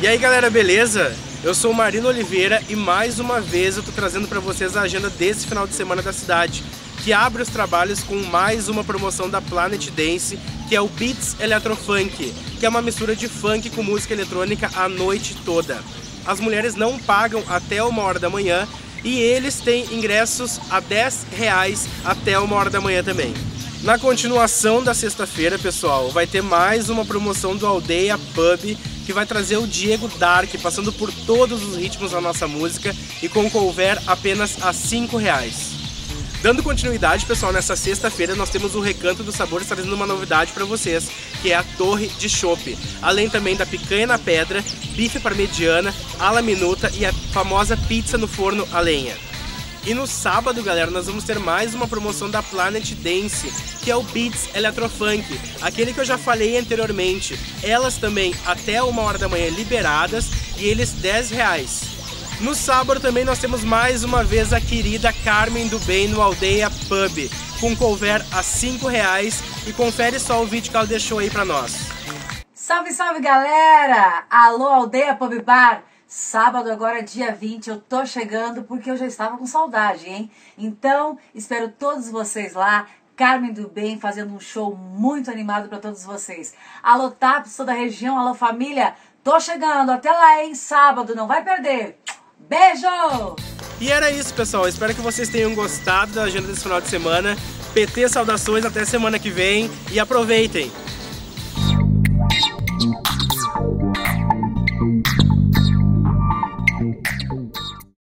E aí galera, beleza? Eu sou o Marino Oliveira e mais uma vez eu tô trazendo para vocês a agenda desse final de semana da cidade, que abre os trabalhos com mais uma promoção da Planet Dance, que é o Beats Electrofunk, que é uma mistura de funk com música eletrônica a noite toda. As mulheres não pagam até 1h da manhã e eles têm ingressos a R$10 até 1h da manhã também. Na continuação da sexta-feira, pessoal, vai ter mais uma promoção do Aldeia Pub, que vai trazer o Diego Dark, passando por todos os ritmos da nossa música e com cover apenas a R$5. Dando continuidade, pessoal, nessa sexta-feira nós temos o Recanto dos Sabores trazendo uma novidade para vocês, que é a Torre de Chopp. Além também da picanha na pedra, bife parmegiana, ala minuta e a famosa pizza no forno a lenha. E no sábado, galera, nós vamos ter mais uma promoção da Planet Dance, que é o Beats Electrofunk, aquele que eu já falei anteriormente. Elas também até 1h da manhã liberadas e eles R$10. No sábado também nós temos mais uma vez a querida Carmen do Bem no Aldeia Pub, com cover a R$5 e confere só o vídeo que ela deixou aí pra nós. Salve, salve galera! Alô Aldeia Pub Bar! Sábado agora, dia 20, eu tô chegando porque eu já estava com saudade, hein? Então, espero todos vocês lá. Carmen do Bem fazendo um show muito animado para todos vocês. Alô Taps, toda a região, alô família, tô chegando, até lá, hein? Sábado, não vai perder. Beijo! E era isso, pessoal. Espero que vocês tenham gostado da agenda desse final de semana. PT, saudações, até semana que vem e aproveitem!